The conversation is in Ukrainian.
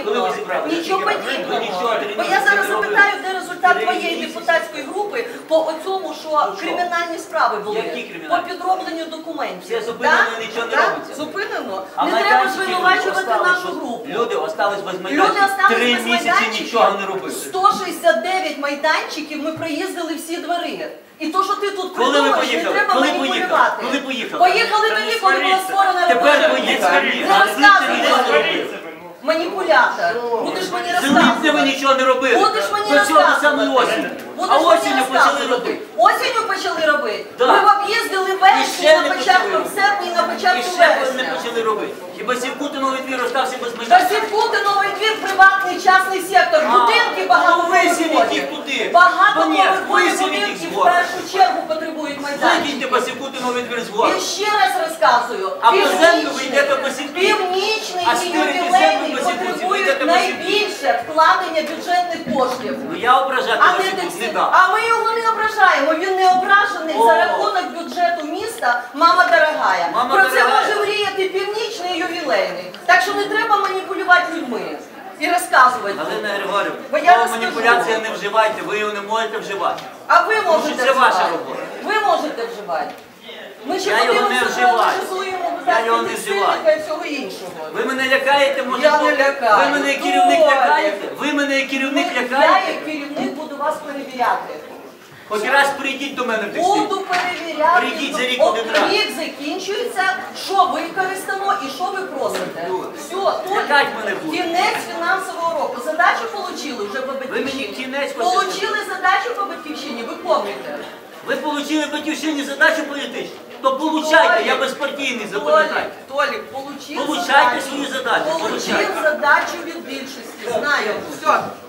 подібного. Нічого подібного. Бо я зараз запитаю, де результат твоєї депутатської групи по оцьому, що кримінальні справи були. По підробленню документів. Це зупинено, нічого не робиться. Зупинено? Не треба звинувачувати нашу групу. Люди остались без майданчиків. 3 місяці нічого не робили. 169 майданчиків ми проїздили всі двори. І то, що ти тут Коли ви придумаєш, не поїхали? треба Коли маніпулювати. Коли поїхали? Поїхали тоді, коли була створена Тепер робоча поїхали. група. Не розказуй, маніпулятор. Будеш мені З липня ви розказувати. нічого не робили. Будеш мені До цього до самої розказувати. осені. Будеш А мені осінню почали розказувати. робити. Осінню почали робити. Да. Ми об'їздили І вересні ще на не початку почали. серпня і на І початку ще ви не вересня. почали робити. Хіба Сівкутиновий двір остався без майданчиків? Сівкутиновий двір – приватний частний сектор. Будинки багатоповерхові. їх туди. Багатоповерхові Висівіть їх будинки в згодом. першу чергу потребують майданчиків. Викиньте по Сівкутиновий двір згодом. І ще раз розказую. А по землю ви йдете по Сівкутинові. Північний А і стирите ювілейний землю по Сівкутинові, ви потребують йдете по Сівкутинові. найбільше вкладення бюджетних коштів. Ну я ображати А вас не тут не текстиль. дам. А ми його не ображаємо. Він не ображений за рахунок бюджету міста «Мама дорогая». Мама Про це дорогая. може мріяти північний і ювілейний. Так що не треба маніпулювати людьми і розказувати. Галина Григорівна, Бо я слово розкажу. маніпуляція не вживайте, ви його не можете вживати. А ви можете це ваша вживати. робота. Ви можете вживати. Ми ще Я його не подивимося, вживаю. що голосуємо Я його не підсильника і всього іншого. Ви мене лякаєте, може? Я не лякаю. Ви мене як керівник Толік. лякаєте? Ви мене як керівник Я лякаєте? як керівник буду вас перевіряти. Хоч раз прийдіть до мене в текстиль. Буду перевіряти. Прийдіть за рік От один раз. рік закінчується, що використано і що ви просите. Все, Лякать мене буде. кінець фінансового року. Задачу отримали вже по Ви мені батьківщині. кінець хочете Получили задачу по батьківщині, ви помните. Ви отримали батьківщині задачу політичну. То получайте, я безпартійний, запам'ятайте. Толік, получив Получайте задачу. свою задачу, Получив получайте. задачу від більшості. Знаю. Все.